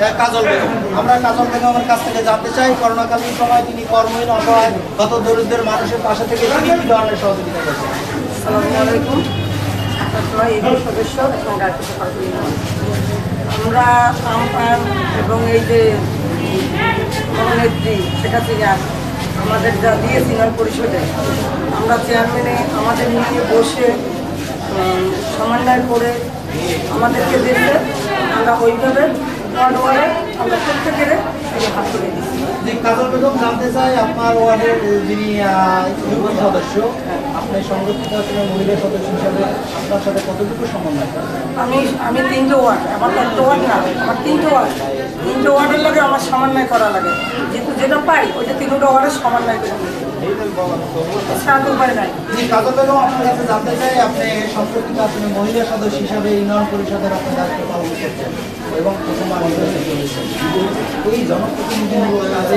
কাজল বেগম। আমরা কাজল বেগমের কাছ থেকে জানতে চাই করোনাকালীন সময় তিনি কর্মহীন অসহায় কত দরিদ্র মানুষের পাশে থেকে তিনি কি ধরনের সহযোগিতা করছেন। আসসালামু আলাইকুম। এই সদস্য এবং আমরা আমপান এবং এই যে নেত্রী সেটা থেকে আমাদের যা দিয়েছি ইউনিয়ন পরিষদে আমরা চেয়ারম্যানে আমাদের নিয়ে বসে সমন্বয় করে আমাদেরকে দেখলে আমরা ওইভাবে ওয়ার্ডে আমরা প্রত্যেকের হাত তুলে দিচ্ছি। কাজল বেগম জানতে চাই আপনার ওয়ার্ডের যিনি ইউপি সদস্য আপনি সংরক্ষিত আছেন মহিলা সদস্য হিসাবে আপনার সাথে কতটুকু সমন্বয় করেন? আমি 3টে ওয়ার্ড, আমার 1টা ওয়ার্ড না, আমার 3টে ওয়ার্ড, 3টে ওয়ার্ডের লাগে আমার সমন্বয় করা লাগে, যেহেতু যেটা পাই ওইটা 3টা ওয়ার্ডের সমন্বয় করে কাজল বেগম আপনার কাছে জানতে চাই আপনি সংরক্ষিত আছেন মহিলা সদস্য হিসাবে ইউনিয়ন পরিষদের আপনার দায়িত্ব পালন করছেন এবং এই জনপ্রতিনিধিমূলক কাজে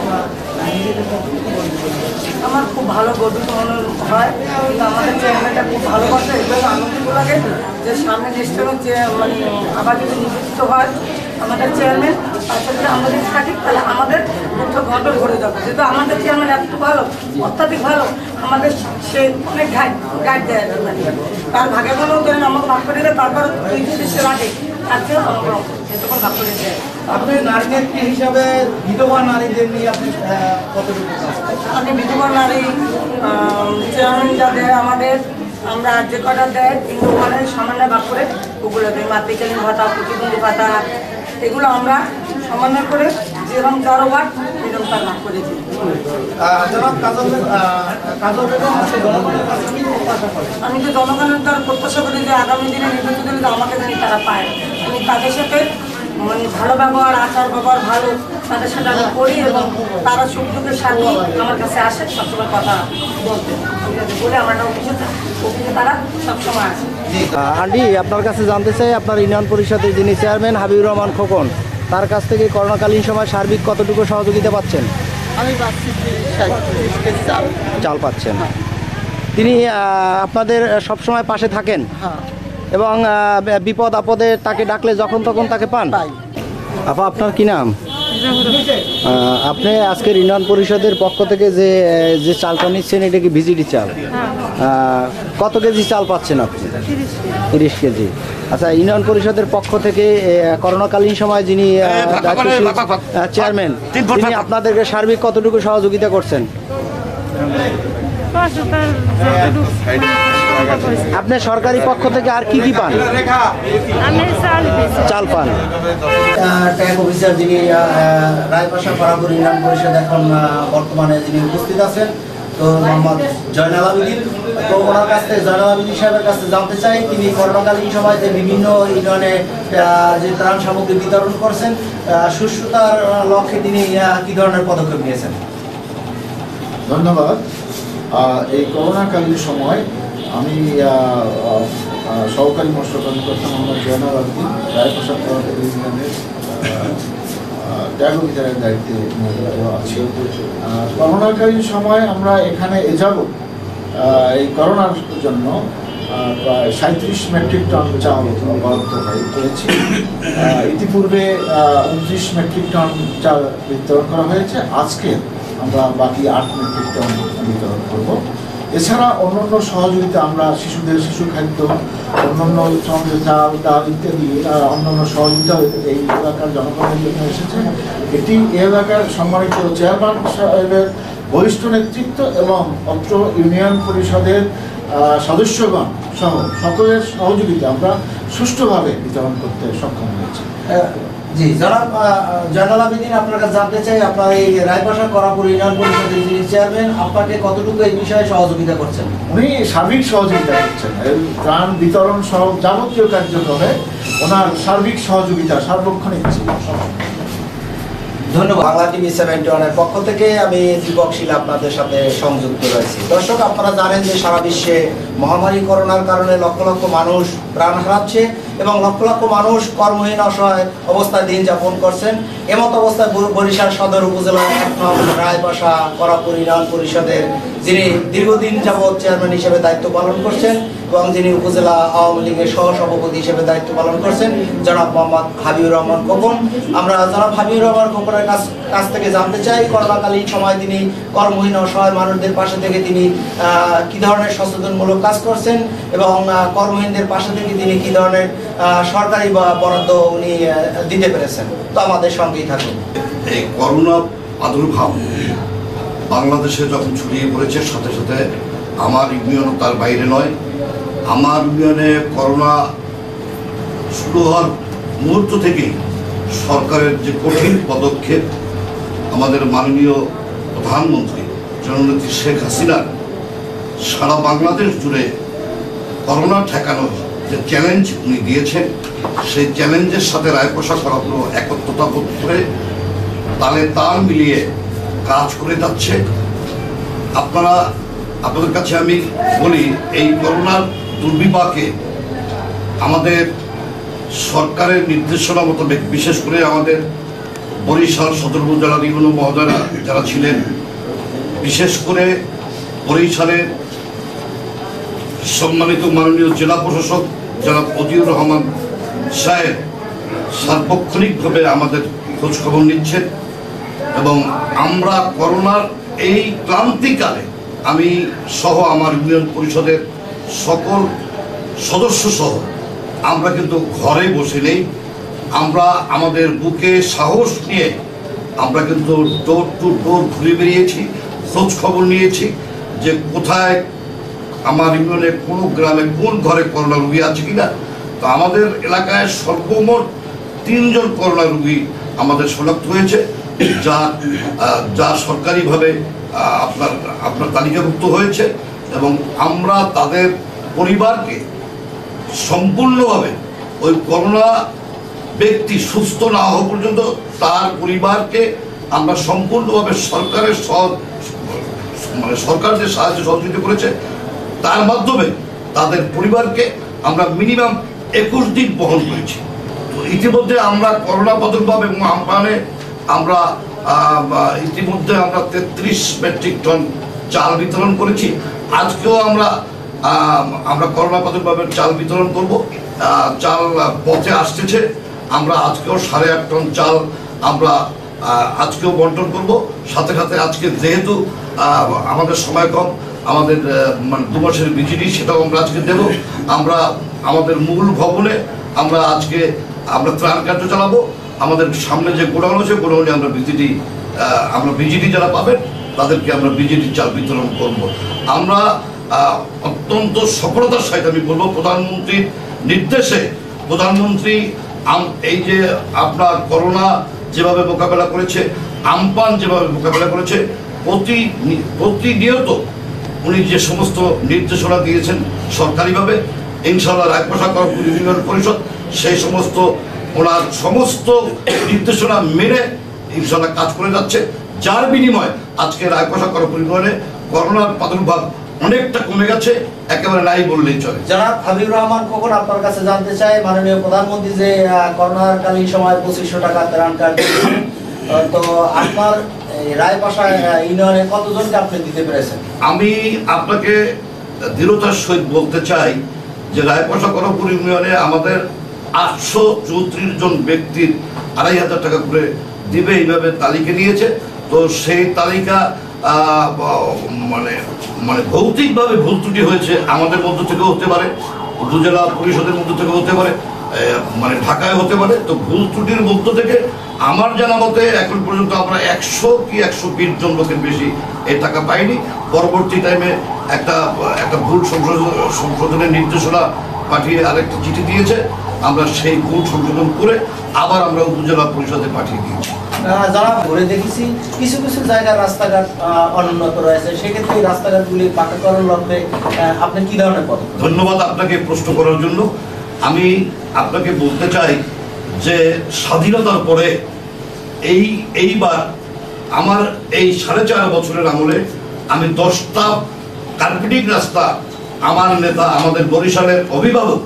আমার খুব ভালো গর্বিত মনে হয়, কিন্তু আমাদের চেয়ারম্যানটা খুব ভালোবাসে এবং আনন্দিত লাগে যে সামনে নিশ্চয় যে মানে আবার যদি নির্বাচিত হয় আমাদের চেয়ারম্যান তার সাথে আমরা যদি থাকি তাহলে আমাদের মুখ্য ঘটন ঘটে যাবে, যেহেতু আমাদের চেয়ারম্যান এত ভালো অত্যাধিক ভালো আমাদের সে অনেক গাইড দেয় তার ভাগে গেলেও ধরেন আমাকে ভাগ করে দেয়, তারপর দুই দেশের আগে তাকে এতক্ষণ ভাগ করে দেয়। আপনি নারী নেত্রী হিসাবে বিধবা নারীদের নিয়ে আপনি কতটুকু? আমি বিধবা নারী চেয়ারম্যান যা দেয় আমাদের আমরা যে কটা দেয় 3 ওয়ার্ডের সমন্বয় ভাগ করে ওগুলো দেয়, মাতৃকালীন ভাতা, প্রতিবন্ধী ভাতা, এগুলো আমরা সমন্বয় করে যেরকম যার ওয়ার্ড এরকম তার ভাগ করে দিই। আমি তো জনগণের তার প্রত্যাশা করি যে আগামী দিনে নির্বাচিত হলে আমাকে জানি তারা পায়, আমি তাদের সাথে মানে ভালো ব্যবহার, আচার ব্যবহার ভালো তাদের সাথে আমি করি এবং তারা সুখ দুঃখের সাথে আমার কাছে আসে সবসময় কথা বলতে বলে আমার অফিসে তারা সবসময় আসে। আন্টি আপনার কাছে জানতে চাই আপনার ইউনিয়ন পরিষদের যিনি চেয়ারম্যান হাবিবুর রহমান খোকন তার কাছ থেকে করোনাকালীন সময় সার্বিক কতটুকু সহযোগিতা পাচ্ছেন? আমি পাচ্ছি চাল পাচ্ছেন। তিনি আপনাদের সবসময় পাশে থাকেন এবং বিপদ আপদে তাকে ডাকলে যখন তখন তাকে পান? আপা আপনার কি নাম? আপনি আজকের ইউনিয়ন পরিষদের পক্ষ থেকে যে চালটা নিচ্ছেন এটা কি ভিজিডি চাল? কত কেজি চাল পাচ্ছেন আপনি? 30 কেজি। আচ্ছা, ইউনিয়ন পরিষদের পক্ষ থেকে করোনাকালীন সময় যিনি চেয়ারম্যান তিনি আপনাদেরকে সার্বিক কতটুকু সহযোগিতা করছেন? আপনি সরকারি পক্ষ থেকে আর কি কি পান? চাল পান। ট্যাগ অফিসার যিনি রায়পাশা পাড়াপুর ইউনিয়ন পরিষদ এখন বর্তমানে যিনি উপস্থিত আছেন তো মোহাম্মদ জয়নাল আবেদিন, তো ওনার কাছ থেকে জয়নাল আবেদিন সাহেবের কাছে জানতে চাই তিনি করোনাকালীন সময় যে বিভিন্ন ইউনিয়নে যে ত্রাণ সামগ্রী বিতরণ করছেন সুস্থতার লক্ষ্যে তিনি কি ধরনের পদক্ষেপ নিয়েছেন? ধন্যবাদ। এই করোনাকালীন সময় আমি সহকারী মৎস্য কর্মকর্তা মোহাম্মদ জয়নাল আবেদিন রায়প্রসাদ ইউনিয়নের ট্যাগ অফিসারের দায়িত্বে আছি। করোনাকালীন সময় আমরা এখানে এযাবৎ এই করোনার জন্য প্রায় 37 মেট্রিক টন চাল বরাদ্দ হয়েছে। ইতিপূর্বে 29 মেট্রিক টন চাল বিতরণ করা হয়েছে। আজকে আমরা বাকি 8 মেট্রিক টন বিতরণ করব। এছাড়া অন্যান্য সহযোগিতা আমরা শিশুদের শিশু খাদ্য, অন্যান্য সঙ্গে চাল ডাল ইত্যাদি অন্যান্য সহযোগিতা এই এলাকার জনগণের জন্য এসেছে। এটি এই এলাকার সম্মানিত চেয়ারম্যান সাহেবের বরিষ্ঠ নেতৃত্ব এবং অত্র ইউনিয়ন পরিষদের সদস্যগণ সহ সকলের সহযোগিতা আমরা সুষ্ঠুভাবে বিতরণ করতে সক্ষম হয়েছি। জি জনাব জয়নাল আবেদিন, আপনার কাছে জানতে চাই আপনার এই রায়পাশা করাপুর ইউনিয়ন পরিষদের যিনি চেয়ারম্যান আপনাকে কতটুকু এই বিষয়ে সহযোগিতা করছেন? উনি সার্বিক সহযোগিতা করছেন, ত্রাণ বিতরণ সহ যাবতীয় কার্যক্রমে ওনার সার্বিক সহযোগিতা সার্বক্ষণিক ছিল। ধন্যবাদ। বাংলা টিভি 71-এর পক্ষ থেকে আমি দীপক শীল আপনাদের সাথে সংযুক্ত রয়েছি। দর্শক, আপনারা জানেন যে সারা বিশ্বে মহামারী করোনার কারণে লক্ষ লক্ষ মানুষ প্রাণ হারাচ্ছে। এবং লক্ষ লক্ষ মানুষ কর্মহীন অসহায় অবস্থায় দিন যাপন করছেন। এমত অবস্থায় বরিশাল সদর উপজেলার ১ নং রায়পাশা করাপুর ইউনিয়ন পরিষদের যিনি দীর্ঘদিন যাবৎ চেয়ারম্যান হিসেবে দায়িত্ব পালন করছেন এবং যিনি উপজেলা আওয়ামী লীগের সহসভাপতি হিসেবে দায়িত্ব পালন করছেন জনাব মোহাম্মদ হাবিবুর রহমান খোকন। আমরা জনাব হাবিবুর রহমান খোকনের কাছ থেকে জানতে চাই করোনাকালীন সময় তিনি কর্মহীন অসহায় মানুষদের পাশে থেকে তিনি কি ধরনের সচেতনমূলক কাজ করছেন এবং কর্মহীনদের পাশে থেকে তিনি কি ধরনের সরকারি বরাদ্দ উনি দিতে পেরেছেন। তো আমাদের সঙ্গেই থাকুন। এই করোনা প্রাদুর্ভাব বাংলাদেশে যখন ছড়িয়ে পড়েছে, সাথে সাথে আমার ইউনিয়নও তার বাইরে নয়। আমার ইউনিয়নে করোনা শুরু হওয়ার মুহূর্ত থেকেই সরকারের যে কঠিন পদক্ষেপ, আমাদের মাননীয় প্রধানমন্ত্রী জননেত্রী শেখ হাসিনার সারা বাংলাদেশ জুড়ে করোনা ঠেকানোর যে চ্যালেঞ্জ উনি দিয়েছেন, সেই চ্যালেঞ্জের সাথে রায়পাশা করাপুর একত্রতা বোধ করে তালে তাল মিলিয়ে কাজ করে যাচ্ছে। আপনাদের কাছে আমি বলি, এই করোনার দুর্বিপাকে আমাদের সরকারের নির্দেশনা মোতাবেক, বিশেষ করে আমাদের বরিশাল সদর উপজেলার বিভিন্ন মহোদয়রা যারা ছিলেন, বিশেষ করে বরিশালের সম্মানিত মাননীয় জেলা প্রশাসক জনাব অজিউর রহমান সাহেব সার্বক্ষণিকভাবে আমাদের খোঁজখবর নিচ্ছেন এবং আমরা করোনার এই ক্লান্তিকালে আমি সহ আমার ইউনিয়ন পরিষদের সকল সদস্য সহ আমরা কিন্তু ঘরে বসে নেই। আমরা আমাদের বুকে সাহস নিয়ে আমরা কিন্তু ডোর টু ডোর ঘুরে বেরিয়েছি, খোঁজ খবর নিয়েছি যে কোথায় আমার ইউনিয়নে কোনো গ্রামে কোন ঘরে করোনা রোগী আছে কিনা। তো আমাদের এলাকায় সর্বমোট 3 জন করোনা রোগী আমাদের শনাক্ত হয়েছে, যা সরকারিভাবে আপনার তালিকাভুক্ত হয়েছে এবং আমরা তাদের পরিবারকে সম্পূর্ণভাবে ওই করোনা ব্যক্তি সুস্থ না হওয়া পর্যন্ত তার পরিবারকে আমরা সম্পূর্ণভাবে সরকারের সরকার যে সাহায্য সহযোগিতা করেছে তার মাধ্যমে তাদের পরিবারকে আমরা মিনিমাম 21 দিন বহন করেছি। তো ইতিমধ্যে আমরা করোনা প্রাদুর্ভাব এবং আমপানে আমরা ইতিমধ্যে আমরা 33 মেট্রিক টন চাল বিতরণ করেছি। আজকেও আমরা করোনা প্রাদুর্ভাবের চাল বিতরণ করব। চাল পথে আসতেছে, আমরা আজকেও 8.5 টন চাল আমরা আজকেও বন্টন করব। সাথে সাথে আজকে যেহেতু আমাদের সময় কম, আমাদের মানে 2 মাসের বিজিডি সেটাও আমরা আজকে দেব। আমরা আমাদের মূল ভবনে আজকে আমরা ত্রাণ কার্য চালাবো। আমাদের সামনে যে গোডাউন আছে, গোডাউনে আমরা বিজিডি যারা পাবেন তাদেরকে আমরা বিজিডি চাল বিতরণ করব। আমরা অত্যন্ত সফলতার সাথে আমি বলবো, প্রধানমন্ত্রীর নির্দেশে প্রধানমন্ত্রী এই যে আপনার করোনা যেভাবে মোকাবেলা করেছে, আমপান যেভাবে মোকাবেলা করেছে, প্রতিনিয়ত উনি যে সমস্ত নির্দেশনা দিয়েছেন সরকারিভাবে, ইনশাআল্লাহ রায়পাশা করাপুর ইউনিয়ন পরিষদ সেই সমস্ত ওনার সমস্ত নির্দেশনা মেনে ইনশাআল্লাহ কাজ করে যাচ্ছে, যার বিনিময়ে আজকে রায়পাশা করাপুর ইউনিয়নে করোনার প্রাদুর্ভাব অনেকটা কমে গেছে, একেবারে নাই বললেই চলে। জনাব হাবিবুর রহমান খোকন, আপনার কাছে জানতে চাই, মাননীয় প্রধানমন্ত্রী যে করোনাকালীন সময় 2500 টাকা ত্রাণ কার্ড দিয়েছেন, তো আপনার রায়পাশা ইউনিয়নে কতজনকে আপনি দিতে পেরেছেন? আমি আপনাকে দৃঢ়তার সহিত বলতে চাই যে রায়পাশা করাপুর ইউনিয়নে আমাদের 834 জন ব্যক্তির 2500 টাকা করে দিবে এইভাবে তালিকা নিয়েছে। তো সেই তালিকা মানে ভৌতিকভাবে ভুল ত্রুটি হয়েছে, আমাদের মধ্য থেকে হতে পারে, উপজেলা পরিষদের মধ্য থেকে হতে পারে, মানে ঢাকায় হতে পারে। তো ভুল ত্রুটির মধ্য থেকে আমার জানা মতে এখন পর্যন্ত আমরা 100 কি 120 জন লোকের বেশি এই টাকা পাইনি। পরবর্তী টাইমে একটা ভুল সংশোধনের নির্দেশনা পাঠিয়ে আরেকটা চিঠি দিয়েছে, আমরা সেই ভুল সংশোধন করে আবার আমরা উপজেলা পরিষদে পাঠিয়ে দিয়েছি। যারা ঘুরে দেখেছি কিছু কিছু জায়গার রাস্তাঘাট অনুন্নত রয়েছে, সেক্ষেত্রে এই রাস্তাঘাটগুলি পাকাকরণ লক্ষ্যে আপনি কি ধরনের পদক্ষেপ? ধন্যবাদ আপনাকে প্রশ্ন করার জন্য। আমি আপনাকে বলতে চাই যে স্বাধীনতার পরে এইবার আমার এই 4.5 বছরের আমলে আমি 10টা কার্পেটিং রাস্তা আমার নেতা, আমাদের বরিশালের অভিভাবক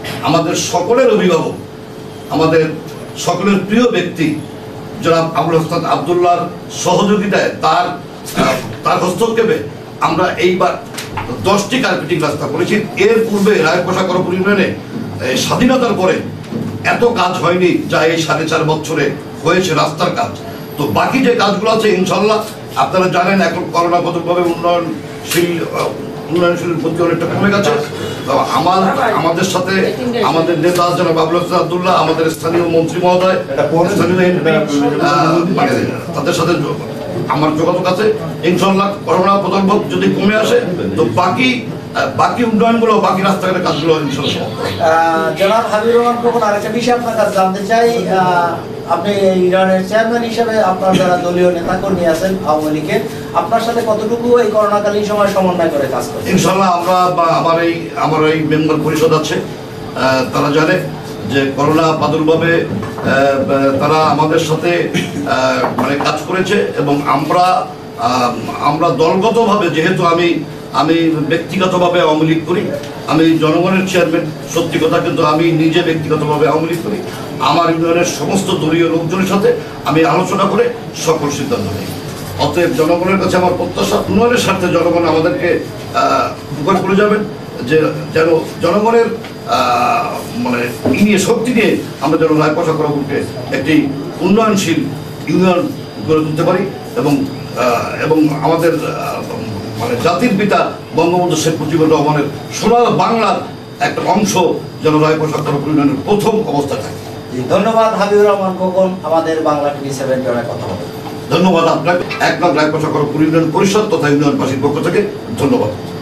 আমাদের সকলের অভিভাবক, আমাদের সকলের প্রিয় ব্যক্তি জনাব আবুল হাসান আবদুল্লাহর সহযোগিতায় তার হস্তক্ষেপে আমরা এইবার 10টি কার্পেটিং রাস্তা করেছি। এর পূর্বে রায়কোষা করপুর ইউনিয়নে স্বাধীনতার পরে এত কাজ হয়নি যা এই 4.5 বছরে হয়েছে রাস্তার কাজ। তো বাকি যে কাজগুলো আছে ইনশাল্লাহ আপনারা জানেন এখন করোনা কতভাবে উন্নয়নশীল প্রতি অনেকটা কমে গেছে। তো আমাদের সাথে আমাদের নেতা জনাব আবুল হাসান আবদুল্লাহ, আমাদের স্থানীয় মন্ত্রী মহোদয়, স্থানীয় এমপি, মানে তাদের সাথে আমার যোগাযোগ আছে। ইনশাল্লাহ করোনা প্রকল্প যদি কমে আসে তো বাকি উন্নয়নগুলো, বাকি রাস্তাঘাটের কাজগুলো ইনশাল্লাহ। জনাব হাবিবুর রহমান খোকন, আরেকটা বিষয় আপনার কাছে জানতে চাই, আপনি এই ইউনিয়নের চেয়ারম্যান হিসেবে আপনার যারা দলীয় নেতাকর্মী আছেন আওয়ামী লীগের, আপনার সাথে কতটুকু এই করোনাকালীন সময় সমন্বয় করে কাজ করেন? ইনশাল্লাহ আমরা আমার এই মেম্বার পরিষদ আছে, তারা জানে যে করোনা প্রাদুর্ভাবে তারা আমাদের সাথে মানে কাজ করেছে এবং আমরা দলগতভাবে, যেহেতু আমি ব্যক্তিগতভাবে আওয়ামী লীগ করি, আমি জনগণের চেয়ারম্যান সত্যি কথা, কিন্তু আমি নিজে ব্যক্তিগতভাবে আওয়ামী লীগ করি। আমার ইউনিয়নের সমস্ত দলীয় লোকজনের সাথে আমি আলোচনা করে সকল সিদ্ধান্ত নিই। অতএব জনগণের কাছে আমার প্রত্যাশা, উন্নয়নের স্বার্থে জনগণ আমাদেরকে উপকার করে যাবেন, যে যেন জনগণের মানে নিয়ে শক্তি নিয়ে আমরা যেন রায়কোষা করপুরকে একটি উন্নয়নশীল ইউনিয়ন গড়ে তুলতে পারি এবং আমাদের মানে জাতির পিতা বঙ্গবন্ধু শেখ মুজিবুর রহমানের সোনার বাংলার একটা অংশ যেন রায়কোষা করপুর ইউনিয়নের প্রথম অবস্থা থাকে। ধন্যবাদ হাবিবুর রহমান খোকন, আমাদের বাংলা টিভি 7 জনে কথা হবে। ধন্যবাদ আপনাকে। 1 নং রায়কোষা করপুর ইউনিয়ন পরিষদ তথা ইউনিয়নবাসীর পক্ষ থেকে ধন্যবাদ।